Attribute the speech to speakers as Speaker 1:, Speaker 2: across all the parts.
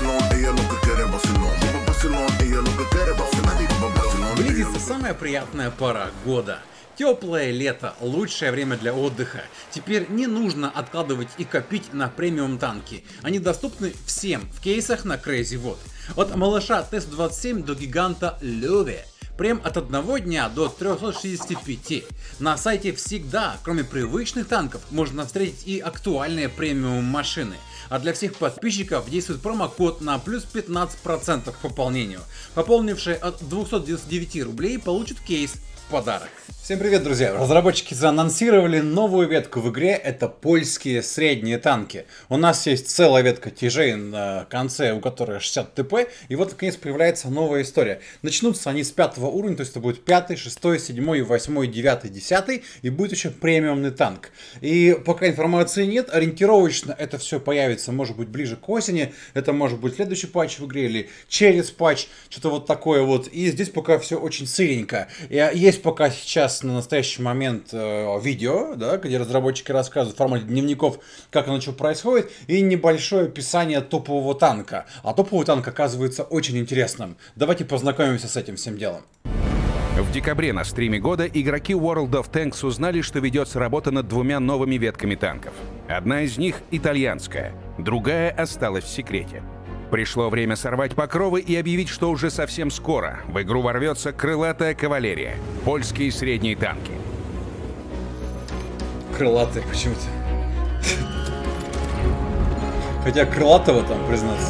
Speaker 1: Близится самая приятная пора года. Теплое лето – лучшее время для отдыха. Теперь не нужно откладывать и копить на премиум танки. Они доступны всем в кейсах на Crazy Wood. От малыша ТС-27 до гиганта Лёве. Прем от 1 дня до 365. На сайте всегда, кроме привычных танков, можно встретить и актуальные премиум машины. А для всех подписчиков действует промокод на плюс 15% к пополнению. Пополнивший от 299 рублей получит кейс в подарок. Всем привет, друзья! Разработчики заанонсировали новую ветку в игре, это польские средние танки. У нас есть целая ветка тяжей на конце, у которой 60 ТП, и вот наконец появляется новая история. Начнутся они с 5 уровня, то есть это будет 5, 6, 7, 8, 9, 10, и будет еще премиумный танк. И пока информации нет, ориентировочно это все появится, может быть, ближе к осени, это может быть следующий патч в игре или через патч, что-то вот такое вот. И здесь пока все очень сыренько. Есть пока сейчас на настоящий момент видео, да, где разработчики рассказывают в формате дневников, как оно что происходит, и небольшое описание топового танка. А топовый танк оказывается очень интересным. Давайте познакомимся с этим всем делом.
Speaker 2: В декабре на стриме года игроки World of Tanks узнали, что ведется работа над двумя новыми ветками танков. Одна из них итальянская, другая осталась в секрете. Пришло время сорвать покровы и объявить, что уже совсем скоро в игру ворвется крылатая кавалерия, польские средние танки.
Speaker 1: Крылатые почему-то. Хотя крылатого там, признаться.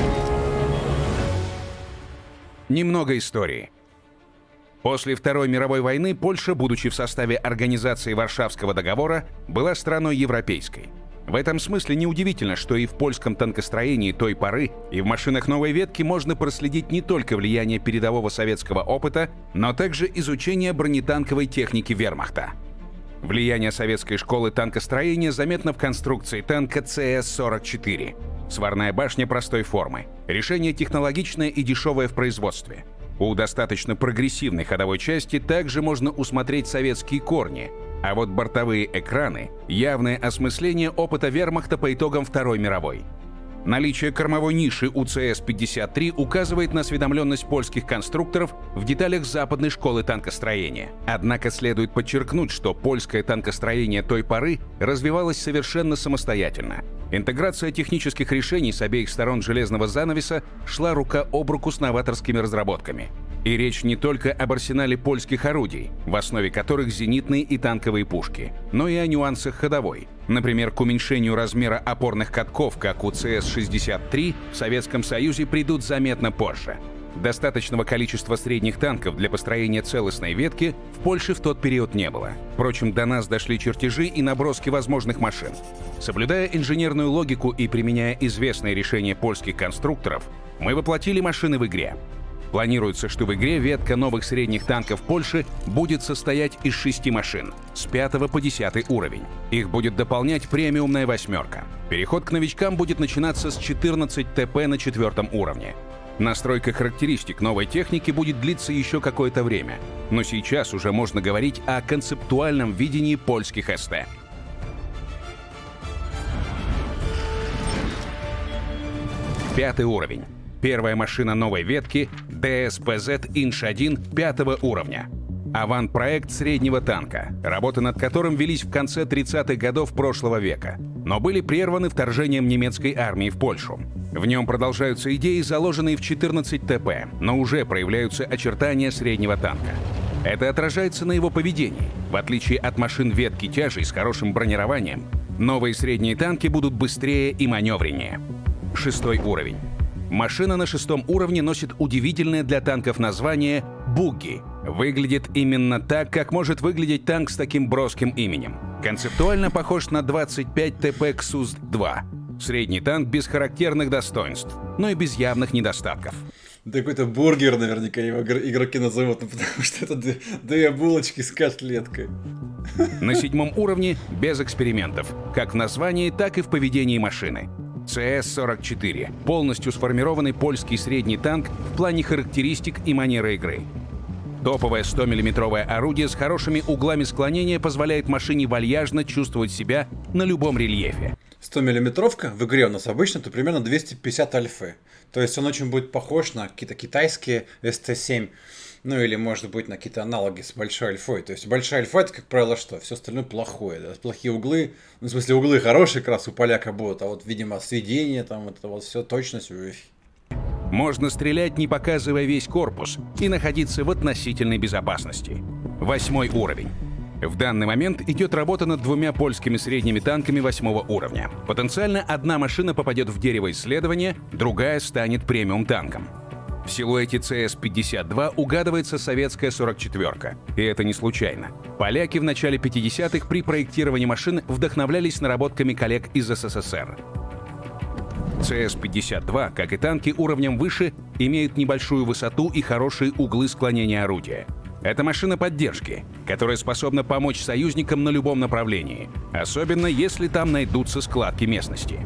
Speaker 2: Немного истории. После Второй мировой войны Польша, будучи в составе Организации Варшавского договора, была страной европейской. В этом смысле неудивительно, что и в польском танкостроении той поры, и в машинах новой ветки можно проследить не только влияние передового советского опыта, но также изучение бронетанковой техники вермахта. Влияние советской школы танкостроения заметно в конструкции танка ЦС-44. Сварная башня простой формы. Решение технологичное и дешевое в производстве. У достаточно прогрессивной ходовой части также можно усмотреть советские корни, а вот бортовые экраны – явное осмысление опыта вермахта по итогам Второй мировой. Наличие кормовой ниши у ЦС-53 указывает на осведомленность польских конструкторов в деталях западной школы танкостроения. Однако следует подчеркнуть, что польское танкостроение той поры развивалось совершенно самостоятельно. Интеграция технических решений с обеих сторон железного занавеса шла рука об руку с новаторскими разработками. И речь не только об арсенале польских орудий, в основе которых зенитные и танковые пушки, но и о нюансах ходовой. Например, к уменьшению размера опорных катков, как у ЦС-63, в Советском Союзе придут заметно позже. Достаточного количества средних танков для построения целостной ветки в Польше в тот период не было. Впрочем, до нас дошли чертежи и наброски возможных машин. Соблюдая инженерную логику и применяя известные решения польских конструкторов, мы воплотили машины в игре. Планируется, что в игре ветка новых средних танков Польши будет состоять из 6 машин, с 5 по 10 уровень. Их будет дополнять премиумная восьмерка. Переход к новичкам будет начинаться с 14 ТП на 4 уровне. Настройка характеристик новой техники будет длиться еще какое-то время, но сейчас уже можно говорить о концептуальном видении польских СТ. Пятый уровень. Первая машина новой ветки – ДСПЗ Инш-1 5 уровня. Аванпроект среднего танка, работы над которым велись в конце 30-х годов прошлого века, но были прерваны вторжением немецкой армии в Польшу. В нем продолжаются идеи, заложенные в 14 ТП, но уже проявляются очертания среднего танка. Это отражается на его поведении. В отличие от машин ветки тяжей с хорошим бронированием, новые средние танки будут быстрее и маневреннее. 6 уровень. Машина на 6 уровне носит удивительное для танков название «Бугги». Выглядит именно так, как может выглядеть танк с таким броским именем. Концептуально похож на 25 ТП КСУЗ-2. Средний танк без характерных достоинств, но и без явных недостатков.
Speaker 1: Какой-то бургер наверняка его игроки назовут, потому что это две булочки с котлеткой.
Speaker 2: На 7 уровне без экспериментов, как в названии, так и в поведении машины. ЦС-44 – полностью сформированный польский средний танк в плане характеристик и манеры игры. Топовое 100-мм орудие с хорошими углами склонения позволяет машине вальяжно чувствовать себя на любом рельефе.
Speaker 1: 100-миллиметровка в игре у нас обычно, то примерно 250 альфы. То есть он очень будет похож на какие-то китайские ST7, ну или может быть на какие-то аналоги с большой альфой. То есть большая альфа это, как правило, что? Все остальное плохое. Да? Плохие углы, ну, в смысле углы хорошие как раз у поляка будут, а вот, видимо, сведение, там это вот все, точность.
Speaker 2: Можно стрелять, не показывая весь корпус, и находиться в относительной безопасности. 8 уровень. В данный момент идет работа над 2 польскими средними танками 8 уровня. Потенциально одна машина попадет в дерево исследования, другая станет премиум-танком. В силуэте CS-52 угадывается советская 44-ка. И это не случайно. Поляки в начале 50-х при проектировании машин вдохновлялись наработками коллег из СССР. CS-52, как и танки уровнем выше, имеют небольшую высоту и хорошие углы склонения орудия. Это машина поддержки, которая способна помочь союзникам на любом направлении, особенно если там найдутся складки местности.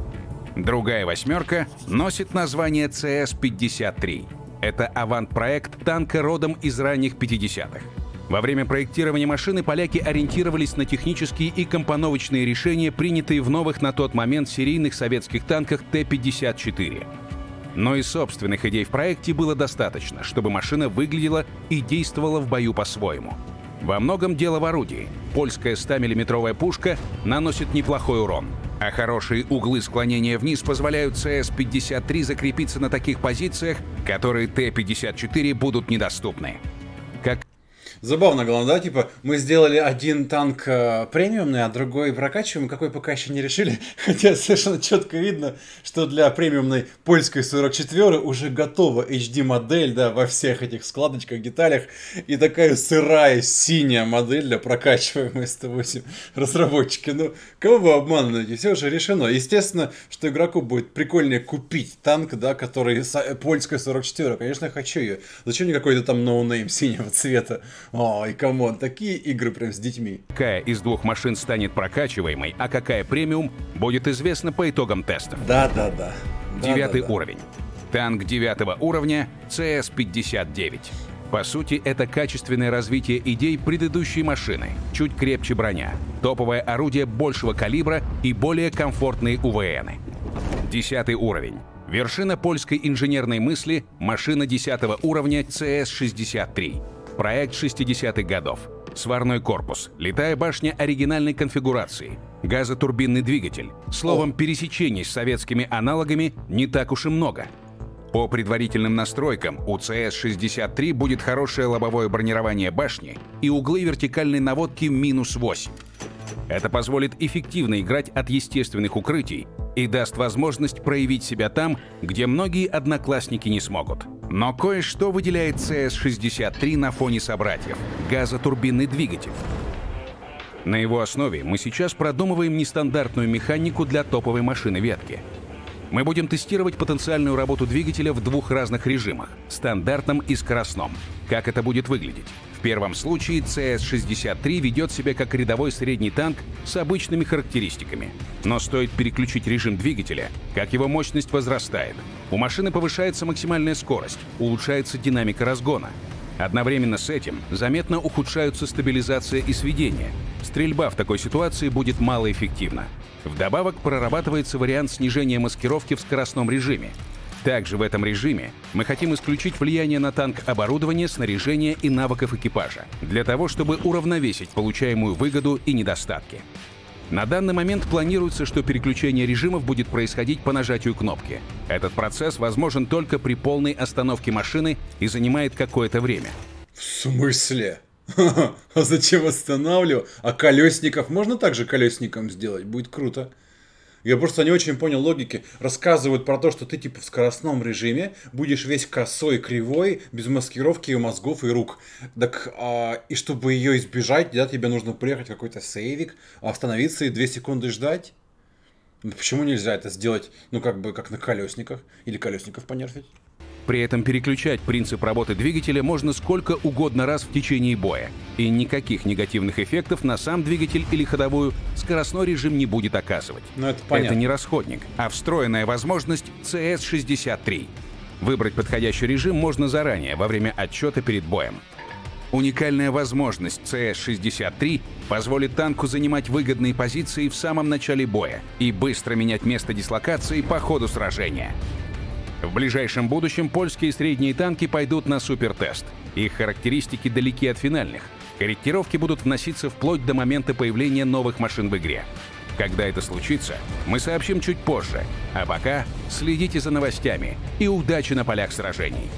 Speaker 2: Другая 8-ка носит название CS-53. Это авант-проект танка родом из ранних 50-х. Во время проектирования машины поляки ориентировались на технические и компоновочные решения, принятые в новых на тот момент серийных советских танках Т-54. Но и собственных идей в проекте было достаточно, чтобы машина выглядела и действовала в бою по-своему. Во многом дело в орудии. Польская 100-миллиметровая пушка наносит неплохой урон, а хорошие углы склонения вниз позволяют CS-53 закрепиться на таких позициях, которые Т-54 будут недоступны.
Speaker 1: Забавно, главное, да, типа, мы сделали один танк премиумный, а другой прокачиваем, какой пока еще не решили. Хотя совершенно четко видно, что для премиумной польской 44 уже готова HD-модель, да, во всех этих складочках, деталях. И такая сырая синяя модель для прокачиваемой 108 разработчики. Ну, кого вы обманываете? Все уже решено. Естественно, что игроку будет прикольнее купить танк, да, который польская 44. Конечно, я хочу ее. Зачем мне какой-то там ноунейм синего цвета? Ой, камон, такие игры прям с детьми.
Speaker 2: Какая из 2 машин станет прокачиваемой, а какая премиум, будет известно по итогам тестов.
Speaker 1: Да.
Speaker 2: 9 уровень. Танк 9 уровня CS-59. По сути, это качественное развитие идей предыдущей машины. Чуть крепче броня, топовое орудие большего калибра и более комфортные УВНы. 10 уровень. Вершина польской инженерной мысли – машина 10 уровня CS-63. Проект 60-х годов. Сварной корпус, летая башня оригинальной конфигурации, газотурбинный двигатель. Словом, пересечений с советскими аналогами не так уж и много. По предварительным настройкам у CS-63 будет хорошее лобовое бронирование башни и углы вертикальной наводки -8. Это позволит эффективно играть от естественных укрытий и даст возможность проявить себя там, где многие одноклассники не смогут. Но кое-что выделяет CS-63 на фоне собратьев – газотурбинный двигатель. На его основе мы сейчас продумываем нестандартную механику для топовой машины ветки. Мы будем тестировать потенциальную работу двигателя в 2 разных режимах – стандартном и скоростном. Как это будет выглядеть? В первом случае CS-63 ведет себя как рядовой средний танк с обычными характеристиками. Но стоит переключить режим двигателя, как его мощность возрастает. У машины повышается максимальная скорость, улучшается динамика разгона. Одновременно с этим заметно ухудшаются стабилизация и сведение. Стрельба в такой ситуации будет малоэффективна. Вдобавок прорабатывается вариант снижения маскировки в скоростном режиме. Также в этом режиме мы хотим исключить влияние на танк оборудования, снаряжения и навыков экипажа, для того, чтобы уравновесить получаемую выгоду и недостатки. На данный момент планируется, что переключение режимов будет происходить по нажатию кнопки. Этот процесс возможен только при полной остановке машины и занимает какое-то время.
Speaker 1: В смысле? А зачем останавливаю? А колесников можно также колесником сделать? Будет круто. Я просто не очень понял логики. Рассказывают про то, что ты типа в скоростном режиме будешь весь косой, кривой, без маскировки и мозгов и рук. Так, и чтобы ее избежать, да, тебе нужно приехать в какой-то сейвик, остановиться и 2 секунды ждать? Почему нельзя это сделать, ну как бы, как на колесниках? Или колесников понерфить?
Speaker 2: При этом переключать принцип работы двигателя можно сколько угодно раз в течение боя. И никаких негативных эффектов на сам двигатель или ходовую скоростной режим не будет оказывать.
Speaker 1: Ну, это понятно.
Speaker 2: Это не расходник, а встроенная возможность CS-63. Выбрать подходящий режим можно заранее, во время отсчета перед боем. Уникальная возможность CS-63 позволит танку занимать выгодные позиции в самом начале боя и быстро менять место дислокации по ходу сражения. В ближайшем будущем польские средние танки пойдут на супертест. Их характеристики далеки от финальных. Корректировки будут вноситься вплоть до момента появления новых машин в игре. Когда это случится, мы сообщим чуть позже. А пока следите за новостями и удачи на полях сражений.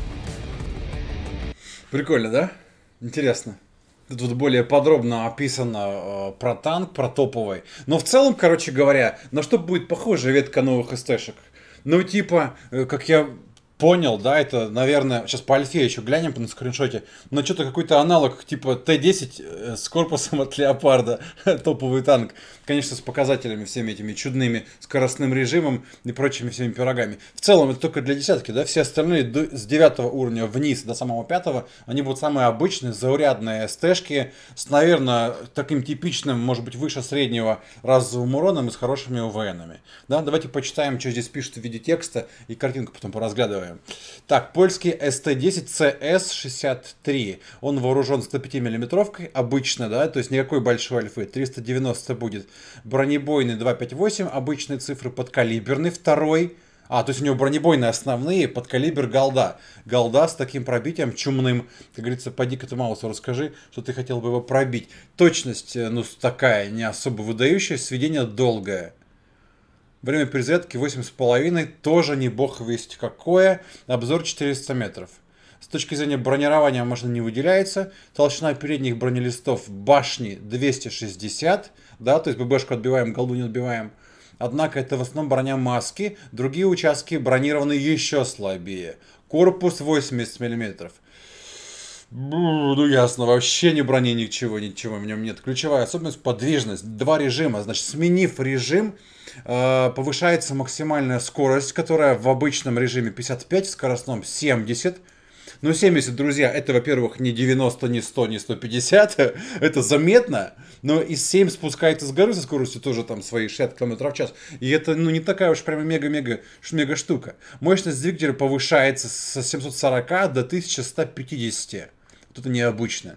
Speaker 1: Прикольно, да? Интересно. Тут вот более подробно описано про танк, про топовый. Но в целом, короче говоря, на что будет похожа ветка новых СТ-шек? Ну, типа, как я понял, да, это, наверное, сейчас по альфе еще глянем на скриншоте, но что-то какой-то аналог типа Т-10 с корпусом от Леопарда, топовый танк, конечно, с показателями всеми этими чудными, скоростным режимом и прочими всеми пирогами. В целом, это только для десятки, да, все остальные с 9 уровня вниз до самого 5, они будут самые обычные, заурядные СТ-шки с, наверное, таким типичным, может быть, выше среднего разовым уроном и с хорошими УВНами. Да, давайте почитаем, что здесь пишут в виде текста и картинку потом поразглядываем. Так, польский СТ-10 CS-63. Он вооружен 105 миллиметровкой, обычно, да, то есть никакой большой альфы, 390 будет. Бронебойный 258, обычные цифры, подкалиберный второй. То есть у него бронебойные основные, подкалибр голда. Голда с таким пробитием чумным. Как говорится, поди-ка ты, Маусу, расскажи, что ты хотел бы его пробить. Точность, ну, такая, не особо выдающая, сведение долгое. Время перезарядки 8,5, тоже не бог весть какое. Обзор 400 метров. С точки зрения бронирования машина не выделяется. Толщина передних бронелистов башни 260. Да, то есть ББшку отбиваем, голду не отбиваем. Однако это в основном броня маски. Другие участки бронированы еще слабее. Корпус 80 мм. Ну ясно, вообще ни брони, ничего в нем нет. Ключевая особенность — подвижность. Два режима. Значит, сменив режим, повышается максимальная скорость, которая в обычном режиме 55, в скоростном 70. Ну 70, друзья, это, во-первых, не 90, не 100, не 150. Это заметно. Но и 7 спускается с горы со скоростью тоже там свои 60 км в час. И это, ну, не такая уж прямо мега штука. Мощность двигателя повышается с 740 до 1150. Вот это необычно.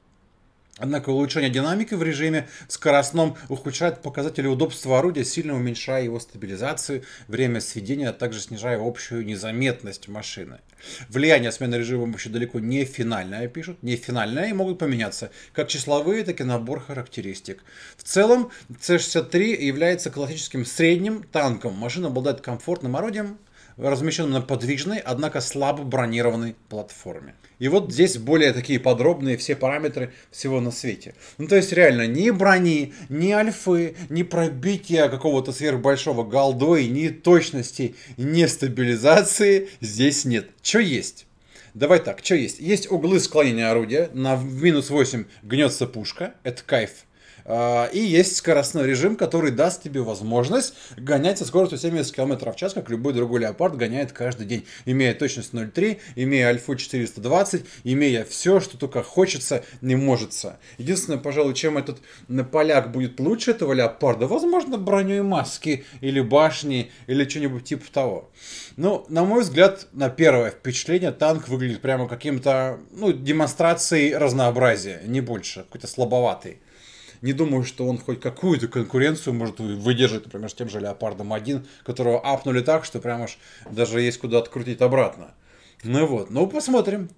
Speaker 1: Однако улучшение динамики в режиме скоростном ухудшает показатели удобства орудия, сильно уменьшая его стабилизацию, время сведения, а также снижая общую незаметность машины. Влияние смены режима еще далеко не финальное, пишут. Не финальное и могут поменяться, как числовые, так и набор характеристик. В целом, C63 является классическим средним танком. Машина обладает комфортным орудием, размещенным на подвижной, однако слабо бронированной платформе. И вот здесь более такие подробные все параметры всего на свете. Ну, то есть, реально, ни брони, ни альфы, ни пробития какого-то сверхбольшого голдой, ни точности, ни стабилизации здесь нет. Что есть? Давай так, что есть? Есть углы склонения орудия, на минус 8 гнется пушка, это кайф. И есть скоростной режим, который даст тебе возможность гонять со скоростью 70 км в час, как любой другой Леопард гоняет каждый день, имея точность 0,3, имея альфу 420, имея все, что только хочется, не можется. Единственное, пожалуй, чем этот поляк будет лучше этого Леопарда, возможно, броней маски или башни, или что-нибудь типа того. Ну, на мой взгляд, на первое впечатление танк выглядит прямо каким-то, ну, демонстрацией разнообразия, не больше, какой-то слабоватый. Не думаю, что он хоть какую-то конкуренцию может выдержать, например, с тем же Леопардом 1, которого апнули так, что прям аж даже есть куда открутить обратно. Ну вот, ну посмотрим.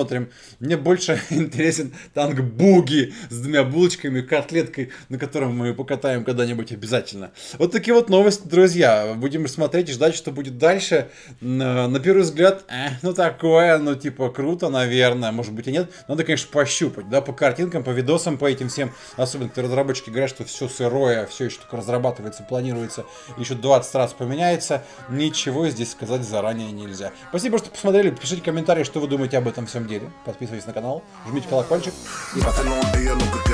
Speaker 1: Мне больше интересен танк Буги с двумя булочками, котлеткой, на котором мы покатаем когда-нибудь обязательно. Вот такие вот новости, друзья. Будем смотреть и ждать, что будет дальше. На первый взгляд, ну такое, ну типа круто, наверное, может быть и нет. Надо, конечно, пощупать, да, по картинкам, по видосам, по этим всем. Особенно, когда разработчики говорят, что все сырое, все еще только разрабатывается, планируется, еще 20 раз поменяется. Ничего здесь сказать заранее нельзя. Спасибо, что посмотрели. Пишите комментарии, что вы думаете об этом всем деле. Подписывайтесь на канал, жмите колокольчик и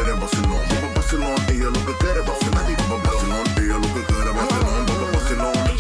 Speaker 1: пока.